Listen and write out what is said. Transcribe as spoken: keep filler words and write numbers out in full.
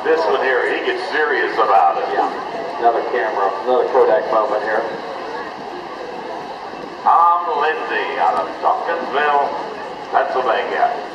This one here, he gets serious about it. Yeah, another camera, another Kodak moment here. Tom Lindsay out of Tompkinsville, Pennsylvania.